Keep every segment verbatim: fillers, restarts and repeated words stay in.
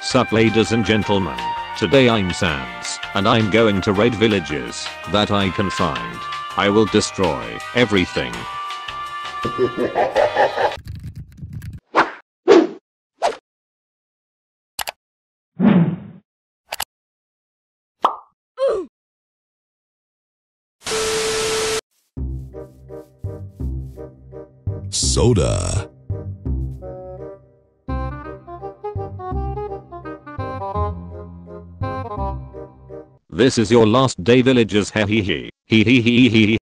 Sup ladies and gentlemen, today I'm Sans, and I'm going to raid villages that I can find. I will destroy everything. Soda. This is your last day villagers, he he he he he he he.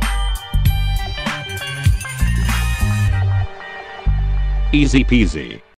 Easy peasy.